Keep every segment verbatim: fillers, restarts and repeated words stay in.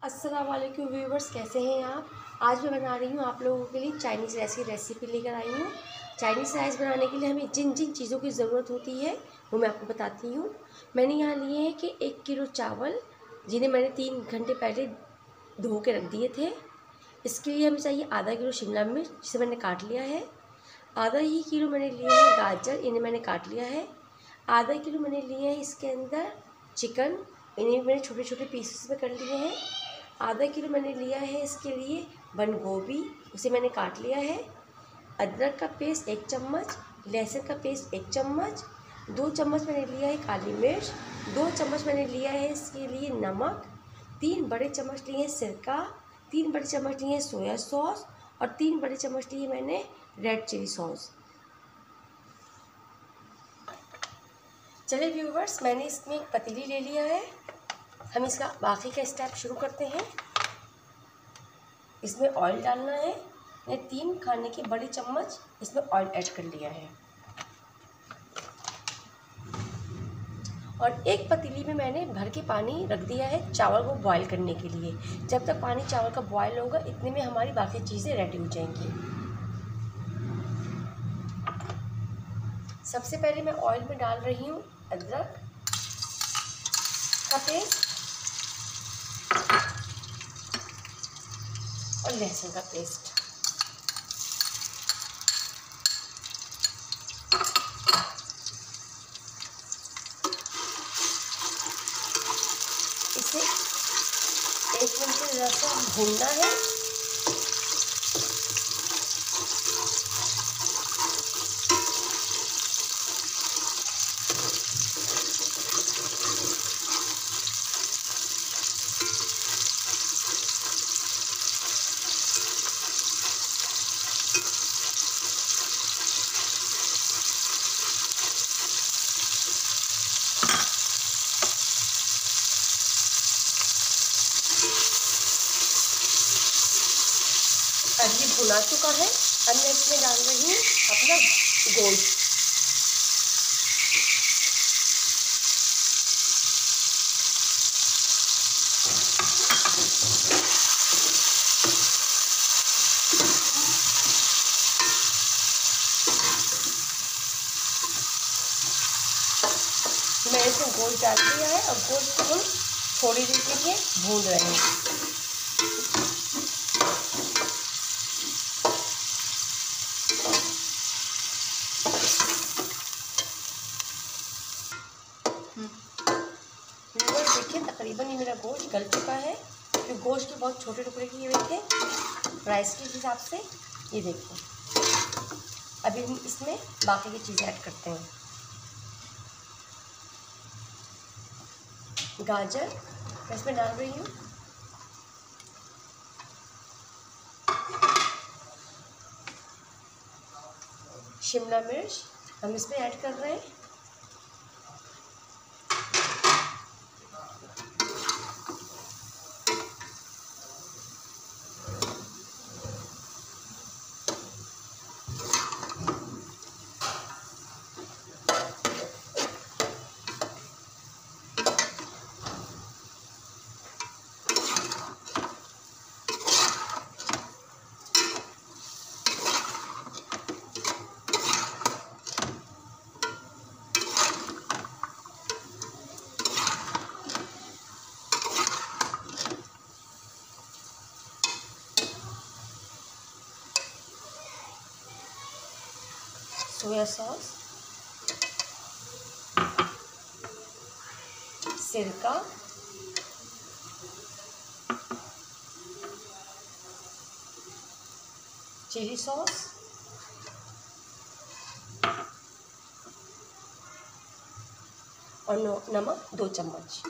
अस्सलाम वालेकुम व्यूवर्स, कैसे हैं आप। आज मैं बना रही हूँ आप लोगों के लिए चाइनीज़ राइस की रेसिपी लेकर आई हूँ। चाइनीज़ राइस बनाने के लिए हमें जिन जिन चीज़ों की ज़रूरत होती है वो मैं आपको बताती हूँ। मैंने यहाँ लिए हैं कि एक किलो चावल, जिन्हें मैंने तीन घंटे पहले धो के रख दिए थे। इसके लिए हमें चाहिए आधा किलो शिमला मिर्च, जिसे मैंने काट लिया है। आधा ही किलो मैंने लिए हैं गाजर, इन्हें मैंने काट लिया है। आधा किलो मैंने लिए हैं इसके अंदर चिकन, इन्हें मैंने छोटे छोटे पीसेस में कर लिए हैं। आधा किलो मैंने लिया है इसके लिए बंद गोभी, उसे मैंने काट लिया है। अदरक का पेस्ट एक चम्मच, लहसुन का पेस्ट एक चम्मच, दो चम्मच मैंने लिया है काली मिर्च, दो चम्मच मैंने लिया है इसके लिए नमक, तीन बड़े चम्मच लिए हैं सिरका, तीन बड़े चम्मच लिए हैं सोया सॉस और तीन बड़े चम्मच लिए मैंने रेड चिली सॉस। चलिए व्यूवर्स, मैंने इसमें एक पतीली ले लिया है। हम इसका बाकी का स्टेप शुरू करते हैं। इसमें ऑयल डालना है। मैंने तीन खाने की बड़ी चम्मच इसमें ऑयल ऐड कर लिया है और एक पतीली में मैंने भर के पानी रख दिया है चावल को बॉईल करने के लिए। जब तक पानी चावल का बॉईल होगा, इतने में हमारी बाकी चीज़ें रेडी हो जाएंगी। सबसे पहले मैं ऑयल में डाल रही हूँ अदरक का पेस्ट और लहसुन का पेस्ट। इसे एक मिनट के लिए ज़रा भूनना है। अब ये भुना चुका है। अब मैं इसमें डाल रही हूँ अपना गोश्त। मैंने इसमें गोश्त डाल दिया है और गोश्त को हम थोड़ी देर के लिए भून रहे हैं। देखिए, तकरीबन ये मेरा गोश्त गल चुका है। तो गोश्त के बहुत छोटे टुकड़े किए हुए थे राइस के हिसाब से। ये देखिए, अभी हम इसमें बाकी की चीज़ें ऐड करते हैं। गाजर मैं इसमें डाल रही हूँ। शिमला मिर्च हम इसमें ऐड कर रहे हैं। सोया सॉस, सिरका, चिली सॉस और नमक दो चम्मच।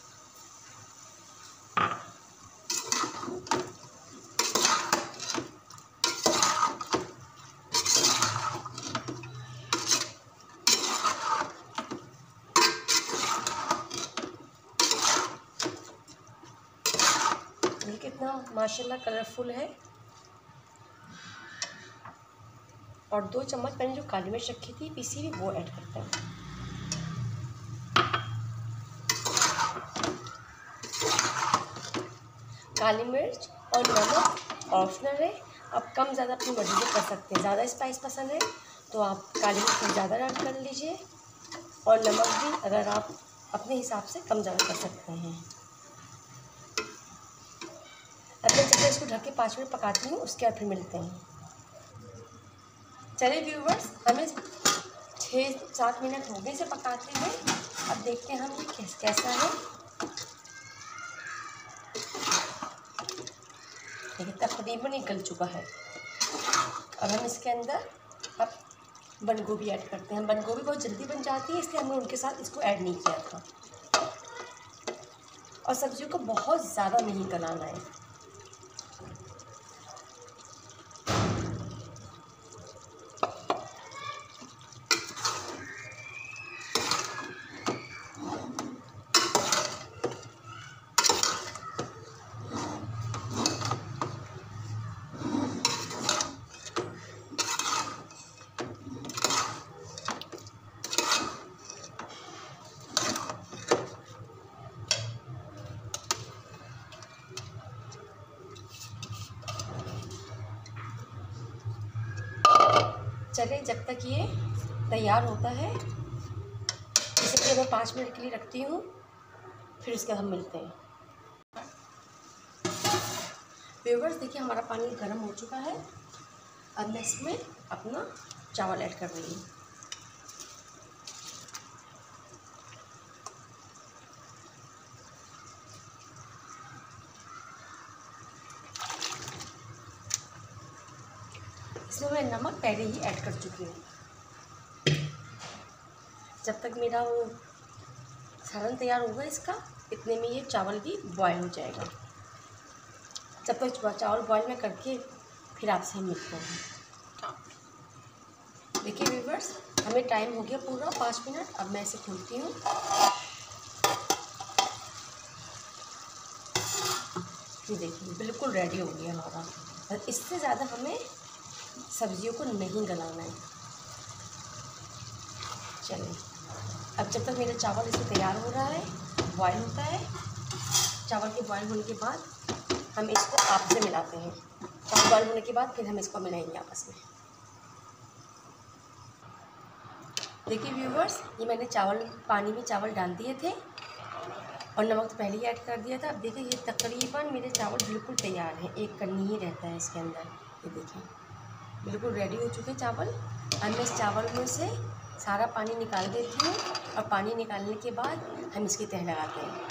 ये कितना माशाल्लाह कलरफुल है। और दो चम्मच मैंने जो काली मिर्च रखी थी पीसी हुई, वो ऐड करते हैं। काली मिर्च और नमक ऑप्शनल है, आप कम ज़्यादा अपनी मर्ज़ी से कर सकते हैं। ज़्यादा स्पाइस पसंद है तो आप काली मिर्च ज़्यादा ऐड कर लीजिए और नमक भी अगर आप अपने हिसाब से कम ज़्यादा कर सकते हैं। अब मैं जब इसको ढक के पाँच मिनट पकाती हूँ उसके बाद फिर मिलते हैं। चलिए व्यूवर्स, हमें छः सात मिनट हो गए इसे पकाते हुए। अब देखते हैं हम ये कैस, कैसा है। देखिए तकरीबन ये गल चुका है। अब हम इसके अंदर अब बंद गोभी ऐड करते हैं। बंद गोभी बहुत जल्दी बन जाती है, इसलिए हमने उनके साथ इसको ऐड नहीं किया था। और सब्जियों को बहुत ज़्यादा नहीं गलाना है। चलिए जब तक ये तैयार होता है इसे फिर मैं पाँच मिनट के लिए रखती हूँ, फिर उसके बाद हम मिलते हैं। व्यूअर्स देखिए हमारा पानी गर्म हो चुका है। अब मैं इसमें अपना चावल ऐड कर रही हूँ। इसमें मैं नमक पहले ही ऐड कर चुकी हूँ। जब तक मेरा वो सालन तैयार होगा इसका, इतने में ये चावल भी बॉयल हो जाएगा। जब तक चावल बॉयल में करके फिर आपसे हम मिलते हैं। देखिए व्यूअर्स, हमें टाइम हो गया पूरा पाँच मिनट। अब मैं इसे खोलती हूँ। ये देखिए बिल्कुल रेडी हो गया हमारा। और इससे ज़्यादा हमें सब्जियों को नहीं गलाना है। चलिए अब जब तक मेरा चावल इसमें तैयार हो रहा है, बॉयल होता है, चावल के बॉयल होने के बाद हम इसको आपस में मिलाते हैं। चावल बॉयल होने के बाद फिर हम इसको मिलाएंगे आपस में। देखिए व्यूवर्स, ये मैंने चावल पानी में चावल डाल दिए थे और नमक तो पहले ही ऐड कर दिया था। अब देखिए ये तकरीबन मेरे चावल बिल्कुल तैयार हैं, एक कन्नी ही रहता है इसके अंदर। ये देखिए बिल्कुल रेडी हो चुके चावल। अब मैं इस चावल में से सारा पानी निकाल देती हूँ और पानी निकालने के बाद हम इसकी तह लगाते हैं।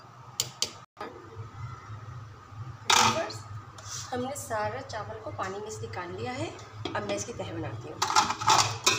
व्यूअर्स, हमने सारा चावल को पानी में से निकाल लिया है। अब मैं इसकी तह बनाती हूँ।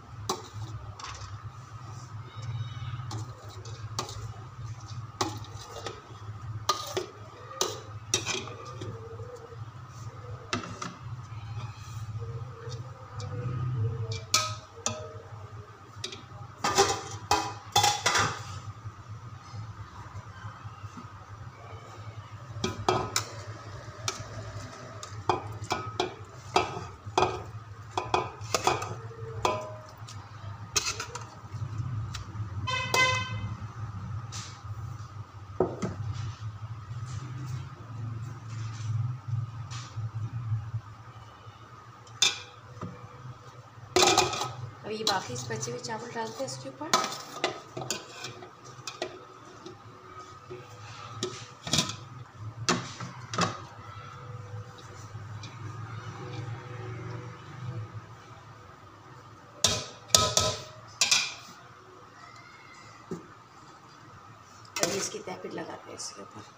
अब ये बाकी बचे हुए चावल डालते हैं इसके ऊपर। अब इसकी तह फिर लगाते हैं इसके ऊपर।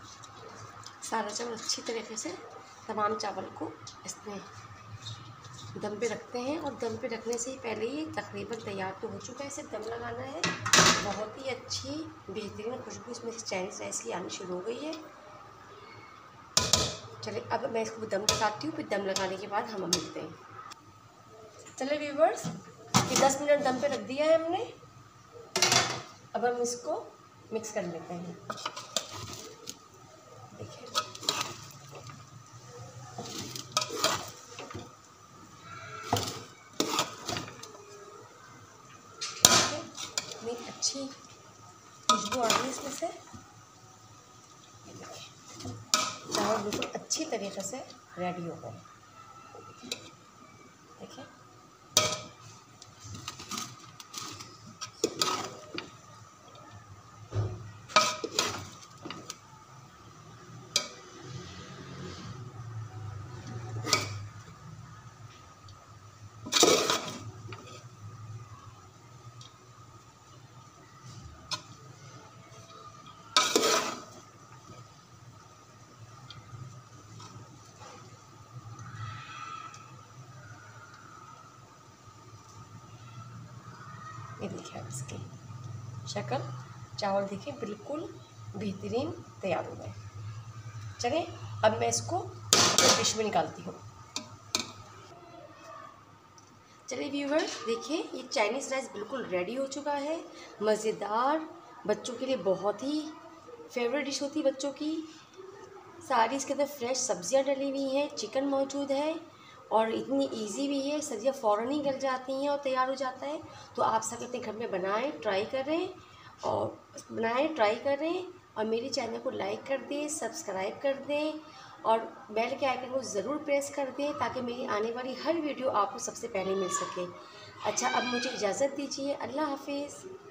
सारा चावल अच्छी तरीके से तमाम चावल को इसमें दम पे रखते हैं। और दम पे रखने से ही पहले ये तकरीबन तैयार तो हो चुका है, इसे दम लगाना है। बहुत ही अच्छी बेहतरीन खुशबू इसमें से चाइनीज़ राइस की आनी शुरू हो गई है। चलिए अब मैं इसको दम लगाती हूँ, फिर दम लगाने के बाद हम मिलते हैं। चलिए व्यूवर्स, ये दस मिनट दम पे रख दिया है हमने। अब हम इसको मिक्स कर लेते हैं। देखिए इतनी अच्छी खुशबू आ रही है इसमें से। चावल बिल्कुल अच्छी तरीके से रेडी हो गए। देखिए ये देखिए अब इसकी शक्ल, चावल देखिए बिल्कुल बेहतरीन तैयार हो गए। चलिए अब मैं इसको अपने डिश में निकालती हूँ। चलिए व्यूवर्स, देखिए ये चाइनीज़ राइस बिल्कुल रेडी हो चुका है। मज़ेदार, बच्चों के लिए बहुत ही फेवरेट डिश होती है बच्चों की। सारी इसके अंदर फ्रेश सब्जियां डली हुई हैं, चिकन मौजूद है और इतनी इजी भी है। सब्जियां फ़ौरन ही गल जाती हैं और तैयार हो जाता है। तो आप सब अपने घर में बनाएं, ट्राई करें और बनाएं ट्राई करें और मेरे चैनल को लाइक कर दें, सब्सक्राइब कर दें और बेल के आइकन को ज़रूर प्रेस कर दें ताकि मेरी आने वाली हर वीडियो आपको सबसे पहले मिल सके। अच्छा, अब मुझे इजाज़त दीजिए। अल्लाह हाफिज़।